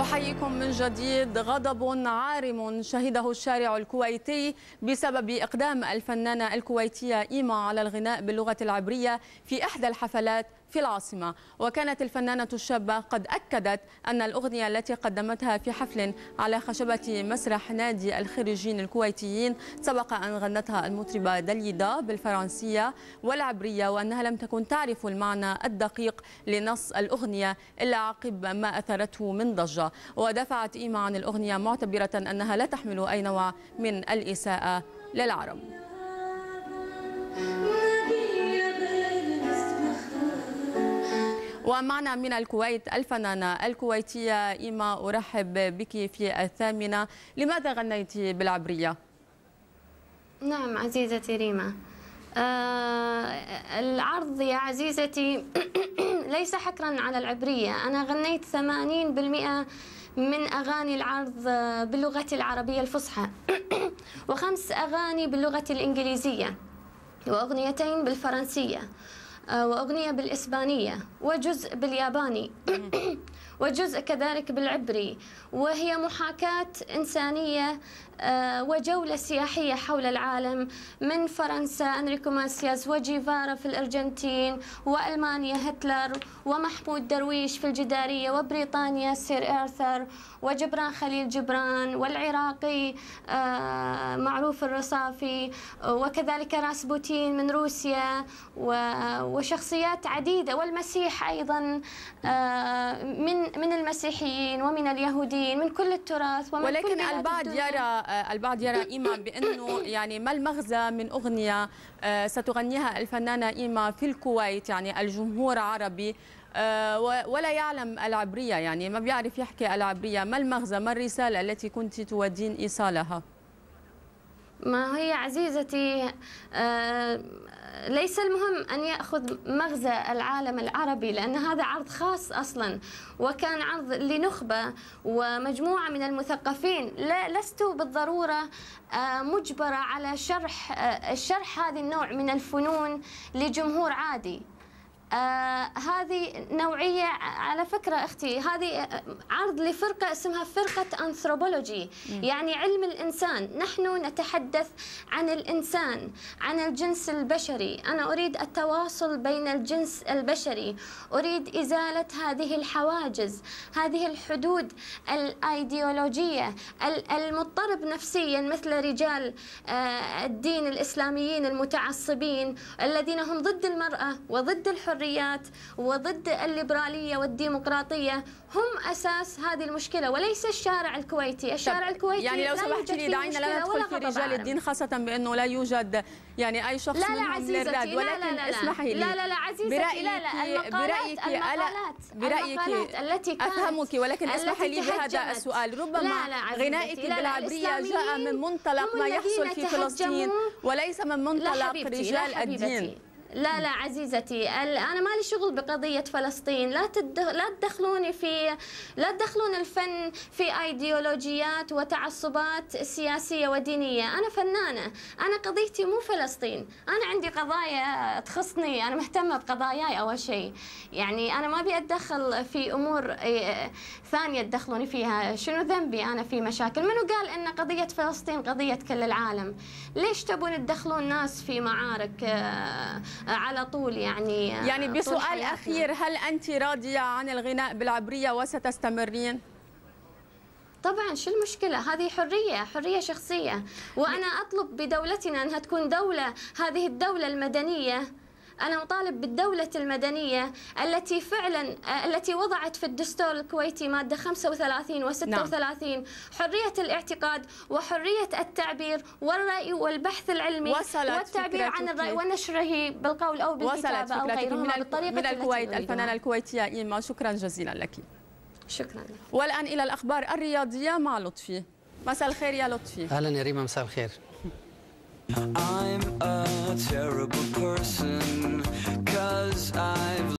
أحييكم من جديد. غضب عارم شهده الشارع الكويتي بسبب إقدام الفنانة الكويتية إيما على الغناء باللغة العبرية في إحدى الحفلات في العاصمة. وكانت الفنانة الشابة قد أكدت أن الأغنية التي قدمتها في حفل على خشبة مسرح نادي الخريجين الكويتيين سبق أن غنتها المطربة دليدا بالفرنسية والعبرية، وأنها لم تكن تعرف المعنى الدقيق لنص الأغنية إلا عقب ما أثرته من ضجة. ودافعت إيما عن الأغنية معتبرة أنها لا تحمل أي نوع من الإساءة للعرب. ومعنا من الكويت الفنانة الكويتية إيما، أرحب بك في الثامنة. لماذا غنيت بالعبرية؟ نعم عزيزتي ريما، العرض يا عزيزتي ليس حكرا على العبرية. أنا غنيت 80% من أغاني العرض باللغة العربية الفصحى و5 أغاني باللغة الإنجليزية، وأغنيتين بالفرنسية، وأغنية بالإسبانية، وجزء بالياباني وجزء كذلك بالعبري، وهي محاكاة إنسانية وجولة سياحية حول العالم، من فرنسا أنريكو ماسياس وجيفارا في الأرجنتين، وألمانيا هتلر، ومحمود درويش في الجدارية، وبريطانيا سير آرثر، وجبران خليل جبران، والعراقي معروف الرصافي، وكذلك راسبوتين من روسيا، وشخصيات عديدة، والمسيح أيضا من المسيحيين ومن اليهوديين، من كل التراث ومن ولكن كل البعض يرى إيما بأنه يعني ما المغزى من أغنية ستغنيها الفنانة إيما في الكويت، يعني الجمهور عربي ولا يعلم العبرية، يعني ما بيعرف يحكي العبرية. ما المغزى، ما الرسالة التي كنت تودين إيصالها؟ ما هي عزيزتي ليس المهم أن يأخذ مغزى العالم العربي، لأن هذا عرض خاص أصلا، وكان عرض لنخبة ومجموعة من المثقفين. لست بالضرورة مجبرة على شرح هذه النوع من الفنون لجمهور عادي. هذه نوعية، على فكرة أختي، هذه عرض لفرقة اسمها فرقة أنثروبولوجي، يعني علم الإنسان. نحن نتحدث عن الإنسان، عن الجنس البشري. أنا أريد التواصل بين الجنس البشري، أريد إزالة هذه الحواجز، هذه الحدود الأيديولوجية، المضطرب نفسيا مثل رجال الدين الإسلاميين المتعصبين الذين هم ضد المرأة وضد الحريات وضد الليبرالية والديمقراطية. هم أساس هذه المشكلة وليس الشارع الكويتي. الشارع الكويتي يعني لو سمحت لي دعينا لا ندخل في رجال الدين، خاصة بأنه لا يوجد يعني أي شخص منهم للرد، ولكن اسمحي لي لا عزيزتي، المقالات التي كانت أفهمك، ولكن اسمحي لي بهذا السؤال. ربما غنائك بالعبرية جاء من منطلق ما يحصل في فلسطين وليس من منطلق رجال الدين. لا عزيزتي، أنا مالي شغل بقضية فلسطين. لا تدخلون الفن في أيديولوجيات وتعصبات سياسية ودينية. أنا فنانة، أنا قضيتي مو فلسطين، أنا عندي قضايا تخصني، أنا مهتمة بقضاياي أول شيء. يعني أنا ما أبي أتدخل في أمور ثانية تدخلوني فيها. شنو ذنبي أنا في مشاكل؟ منو قال أن قضية فلسطين قضية كل العالم؟ ليش تبون تدخلون ناس في معارك على طول؟ يعني بسؤال أخير، هل أنت راضية عن الغناء بالعبرية وستستمرين؟ طبعا، شو المشكلة؟ هذه حرية شخصية، وأنا أطلب بدولتنا أنها تكون دولة، هذه الدولة المدنية. أنا أطالب بالدولة المدنية التي فعلا وضعت في الدستور الكويتي مادة 35 و36 حرية الاعتقاد وحرية التعبير والرأي والبحث والبحث والتعبير عن الرأي ونشره بالقول أو بالكتابة أو غيرهما بالطريقة من الكويت. الفنانة الكويتية إيما، شكرا جزيلا لك. شكرا لك. والآن إلى الأخبار الرياضية مع لطفي. مساء الخير يا لطفي. أهلا يا ريما، مساء الخير. I'm a terrible person 'cause I've